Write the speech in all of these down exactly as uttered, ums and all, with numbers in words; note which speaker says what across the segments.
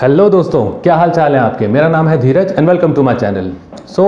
Speaker 1: Hello दोस्तों, क्या हाल चाल है आपके। मेरा नाम है Dheeraj and welcome to my channel. So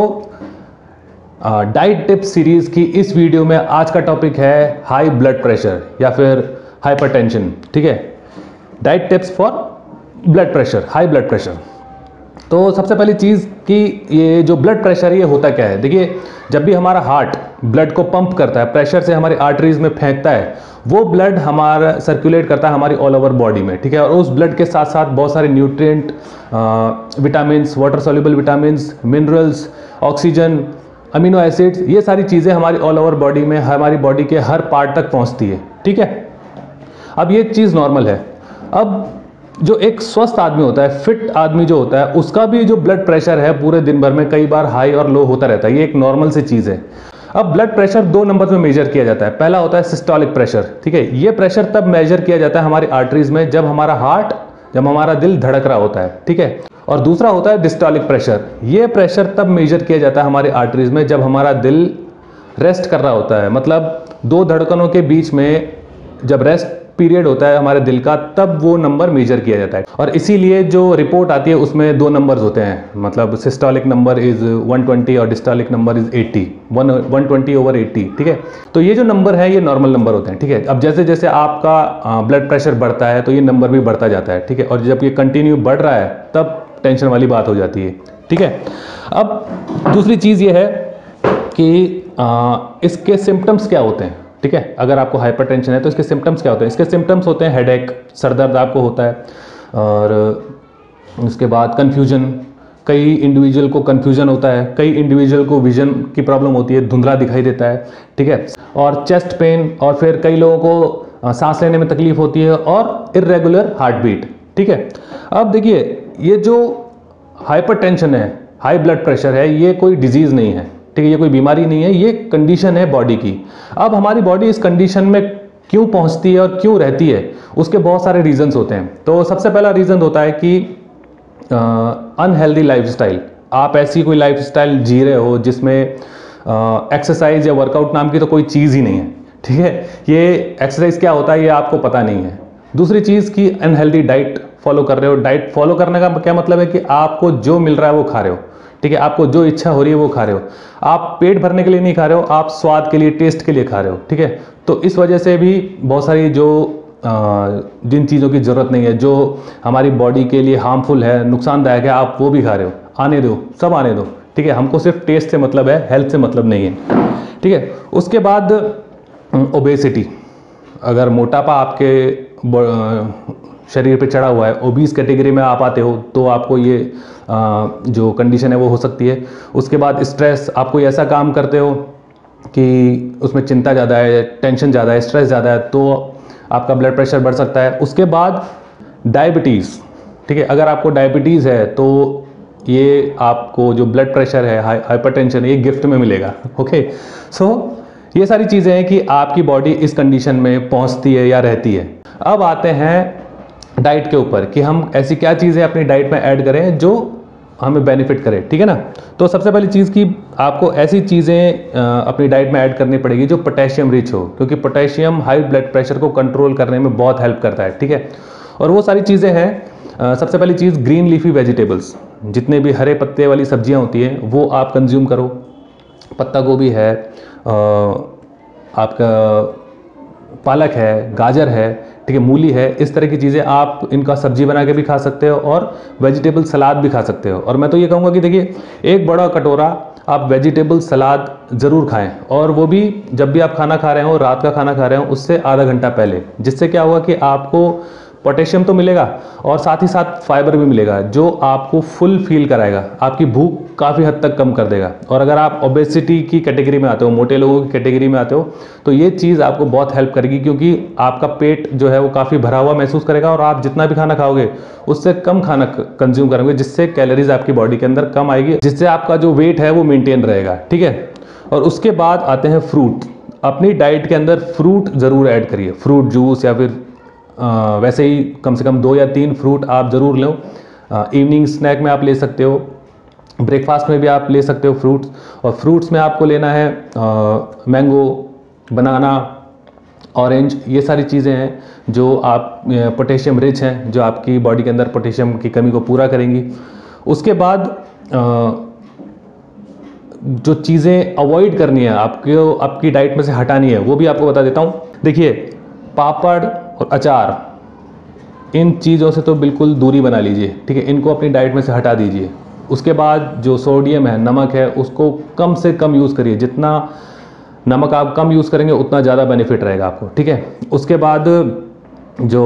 Speaker 1: diet tips series की इस वीडियो में आज का टॉपिक है हाई ब्लड प्रेशर या फिर हाइपरटेंशन। ठीक है, diet tips for blood pressure, high blood pressure. तो सबसे पहली चीज़ कि ये जो ब्लड प्रेशर है ये होता क्या है। देखिए, जब भी हमारा हार्ट ब्लड को पंप करता है, प्रेशर से हमारी आर्टरीज में फेंकता है, वो ब्लड हमारा सर्कुलेट करता है हमारी ऑल ओवर बॉडी में। ठीक है, और उस ब्लड के साथ साथ बहुत सारे nutrient, vitamin, water soluble vitamin, minerals, oxygen, amino acids, ये सारी चीज़ें हमारी ऑल ओवर बॉडी में, हमारी बॉडी के हर पार्ट तक पहुंचती है। ठीक है, अब ये चीज़ नॉर्मल है। अब जो एक स्वस्थ आदमी होता है, फिट आदमी जो होता है, उसका भी जो ब्लड प्रेशर है पूरे दिन भर में कई बार हाई और लो होता रहता है। ये एक नॉर्मल सी चीज़ है। अब ब्लड प्रेशर दो नंबर में मेजर किया जाता है। पहला होता है सिस्टोलिक प्रेशर। ठीक है, ये प्रेशर तब मेजर किया जाता है हमारी आर्टरीज में जब हमारा हार्ट, जब हमारा दिल धड़क रहा होता है। ठीक है, और दूसरा होता है डिस्टोलिक प्रेशर। ये प्रेशर तब मेजर किया जाता है हमारी आर्टरीज में जब हमारा दिल रेस्ट कर रहा होता है, मतलब दो धड़कनों के बीच में जब रेस्ट पीरियड होता है हमारे दिल का, तब वो नंबर मेजर किया जाता है। और इसीलिए जो रिपोर्ट आती है उसमें दो नंबर्स होते हैं, मतलब systolic number is one twenty और diastolic number is eighty, one twenty over eighty. ठीक है, तो ये जो नंबर है ये नॉर्मल नंबर होते हैं। ठीक है, अब जैसे जैसे आपका ब्लड प्रेशर बढ़ता है तो ये नंबर भी बढ़ता जाता है। ठीक है, और जब ये कंटिन्यू बढ़ रहा है तब टेंशन वाली बात हो जाती है। ठीक है, अब दूसरी चीज़ ये है कि आ, इसके सिम्टम्स क्या होते हैं। ठीक है, अगर आपको हाइपरटेंशन है तो इसके सिम्टम्स क्या होते हैं। इसके सिम्टम्स होते हैं हेडेक, सर दर्द आपको होता है, और उसके बाद कन्फ्यूजन, कई इंडिविजुअल को कन्फ्यूजन होता है, कई इंडिविजुअल को विजन की प्रॉब्लम होती है, धुंधला दिखाई देता है। ठीक है, और चेस्ट पेन, और फिर कई लोगों को सांस लेने में तकलीफ होती है, और इर्रेगुलर हार्ट बीट। ठीक है, अब देखिए, ये जो हाइपरटेंशन है, हाई ब्लड प्रेशर है, ये कोई डिजीज़ नहीं है। ठीक है, ये कोई बीमारी नहीं है, ये कंडीशन है बॉडी की। अब हमारी बॉडी इस कंडीशन में क्यों पहुंचती है और क्यों रहती है, उसके बहुत सारे रीजंस होते हैं। तो सबसे पहला रीज़न होता है कि अनहेल्दी लाइफस्टाइल। आप ऐसी कोई लाइफस्टाइल जी रहे हो जिसमें एक्सरसाइज या वर्कआउट नाम की तो कोई चीज़ ही नहीं है। ठीक है, ये एक्सरसाइज क्या होता है ये आपको पता नहीं है। दूसरी चीज़ कि अनहेल्दी डाइट फॉलो कर रहे हो। डाइट फॉलो करने का क्या मतलब है कि आपको जो मिल रहा है वो खा रहे हो। ठीक है, आपको जो इच्छा हो रही है वो खा रहे हो। आप पेट भरने के लिए नहीं खा रहे हो, आप स्वाद के लिए, टेस्ट के लिए खा रहे हो। ठीक है, तो इस वजह से भी बहुत सारी जो जिन चीज़ों की ज़रूरत नहीं है, जो हमारी बॉडी के लिए हार्मफुल है, नुकसानदायक है, आप वो भी खा रहे हो। आने दो, सब आने दो। ठीक है, हमको सिर्फ टेस्ट से मतलब है, हेल्थ से मतलब नहीं है। ठीक है, उसके बाद ओबेसिटी। अगर मोटापा आपके शरीर पे चढ़ा हुआ है, ओबीस कैटेगरी में आप आते हो, तो आपको ये आ, जो कंडीशन है वो हो सकती है। उसके बाद स्ट्रेस, आप कोई ऐसा काम करते हो कि उसमें चिंता ज़्यादा है, टेंशन ज़्यादा है, स्ट्रेस ज़्यादा है, तो आपका ब्लड प्रेशर बढ़ सकता है। उसके बाद डायबिटीज़। ठीक है, अगर आपको डायबिटीज़ है तो ये आपको जो ब्लड प्रेशर है, हाइपरटेंशन, ये गिफ्ट में मिलेगा। ओके, सो ये सारी चीज़ें हैं कि आपकी बॉडी इस कंडीशन में पहुंचती है या रहती है। अब आते हैं डाइट के ऊपर कि हम ऐसी क्या चीज़ें अपनी डाइट में ऐड करें जो हमें बेनिफिट करे। ठीक है ना, तो सबसे पहली चीज़ कि आपको ऐसी चीज़ें अपनी डाइट में ऐड करनी पड़ेगी जो पोटेशियम रिच हो, क्योंकि पोटेशियम हाई ब्लड प्रेशर को कंट्रोल करने में बहुत हेल्प करता है। ठीक है, और वो सारी चीज़ें हैं, सबसे पहली चीज़ ग्रीन लीफी वेजिटेबल्स, जितने भी हरे पत्ते वाली सब्जियां होती हैं वो आप कंज्यूम करो। पत्ता गोभी है, आपका पालक है, गाजर है, ठीक है, मूली है, इस तरह की चीज़ें आप इनका सब्जी बना के भी खा सकते हो और वेजिटेबल सलाद भी खा सकते हो। और मैं तो ये कहूँगा कि देखिए, एक बड़ा कटोरा आप वेजिटेबल सलाद ज़रूर खाएं, और वो भी जब भी आप खाना खा रहे हो, रात का खाना खा रहे हो, उससे आधा घंटा पहले। जिससे क्या होगा कि आपको पोटेशियम तो मिलेगा और साथ ही साथ फाइबर भी मिलेगा, जो आपको फुल फील कराएगा, आपकी भूख काफ़ी हद तक कम कर देगा। और अगर आप ओबेसिटी की कैटेगरी में आते हो, मोटे लोगों की कैटेगरी में आते हो, तो ये चीज़ आपको बहुत हेल्प करेगी, क्योंकि आपका पेट जो है वो काफ़ी भरा हुआ महसूस करेगा और आप जितना भी खाना खाओगे उससे कम खाना कंज्यूम करोगे, जिससे कैलोरीज आपकी बॉडी के अंदर कम आएगी, जिससे आपका जो वेट है वो मेंटेन रहेगा। ठीक है, और उसके बाद आते हैं फ्रूट। अपनी डाइट के अंदर फ्रूट ज़रूर ऐड करिए, फ्रूट जूस, या फिर आ, वैसे ही कम से कम दो या तीन फ्रूट आप ज़रूर लो। इवनिंग स्नैक में आप ले सकते हो, ब्रेकफास्ट में भी आप ले सकते हो फ्रूट्स। और फ्रूट्स में आपको लेना है मैंगो, बनाना, ऑरेंज, ये सारी चीज़ें हैं जो आप पोटेशियम रिच हैं, जो आपकी बॉडी के अंदर पोटेशियम की कमी को पूरा करेंगी। उसके बाद जो चीज़ें अवॉइड करनी है आपको, आपकी डाइट में से हटानी है, वो भी आपको बता देता हूँ। देखिए, पापड़ और अचार, इन चीज़ों से तो बिल्कुल दूरी बना लीजिए, ठीक है, इनको अपनी डाइट में से हटा दीजिए। उसके बाद जो सोडियम है, नमक है, उसको कम से कम यूज़ करिए। जितना नमक आप कम यूज़ करेंगे उतना ज़्यादा बेनिफिट रहेगा आपको, ठीक है। उसके बाद जो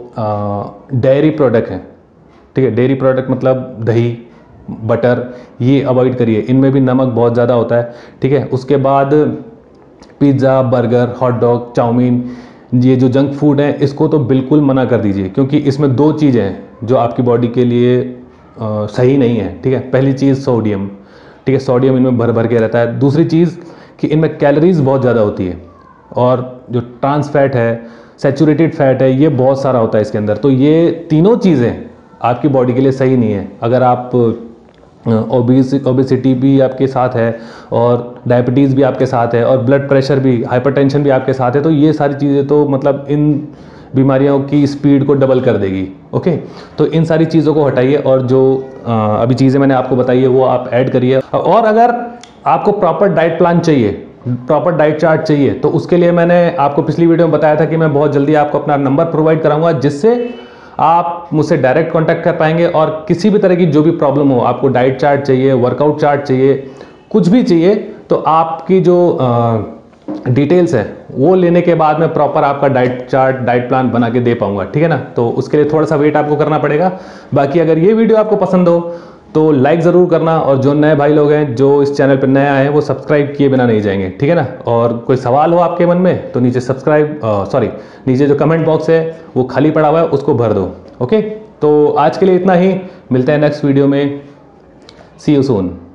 Speaker 1: डेयरी प्रोडक्ट हैं, ठीक है, डेयरी प्रोडक्ट मतलब दही, बटर, ये अवॉइड करिए, इनमें भी नमक बहुत ज़्यादा होता है, ठीक है। उसके बाद pizza, burger, hot dog, chow mein, ये जो जंक फूड है, इसको तो बिल्कुल मना कर दीजिए, क्योंकि इसमें दो चीज़ें हैं जो आपकी बॉडी के लिए आ, सही नहीं है, ठीक है। पहली चीज़ सोडियम, ठीक है, सोडियम इनमें भर भर के रहता है। दूसरी चीज़ कि इनमें कैलोरीज बहुत ज़्यादा होती है, और जो ट्रांस फैट है, सैचुरेटेड फैट है, ये बहुत सारा होता है इसके अंदर। तो ये तीनों चीज़ें आपकी बॉडी के लिए सही नहीं है। अगर आप ओबेस ओबेसिटी भी आपके साथ है, और डायबिटीज़ भी आपके साथ है, और ब्लड प्रेशर भी, हाइपरटेंशन भी आपके साथ है, तो ये सारी चीज़ें तो मतलब इन बीमारियों की स्पीड को डबल कर देगी। ओके, तो इन सारी चीज़ों को हटाइए, और जो आ, अभी चीज़ें मैंने आपको बताई है वो आप ऐड करिए। और अगर आपको प्रॉपर डाइट प्लान चाहिए, प्रॉपर डाइट चार्ट चाहिए, तो उसके लिए मैंने आपको पिछली वीडियो में बताया था कि मैं बहुत जल्दी आपको अपना नंबर प्रोवाइड कराऊंगा, जिससे आप मुझसे डायरेक्ट कांटेक्ट कर पाएंगे। और किसी भी तरह की जो भी प्रॉब्लम हो, आपको डाइट चार्ट चाहिए, वर्कआउट चार्ट चाहिए, कुछ भी चाहिए, तो आपकी जो डिटेल्स है वो लेने के बाद मैं प्रॉपर आपका डाइट चार्ट, डाइट प्लान बना के दे पाऊंगा, ठीक है ना। तो उसके लिए थोड़ा सा वेट आपको करना पड़ेगा। बाकी अगर ये वीडियो आपको पसंद हो तो लाइक ज़रूर करना, और जो नए भाई लोग हैं जो इस चैनल पर नए आए हैं वो सब्सक्राइब किए बिना नहीं जाएंगे, ठीक है ना। और कोई सवाल हो आपके मन में तो नीचे सब्सक्राइब सॉरी नीचे जो कमेंट बॉक्स है वो खाली पड़ा हुआ है, उसको भर दो। ओके, तो आज के लिए इतना ही, मिलते हैं नेक्स्ट वीडियो में। See you soon.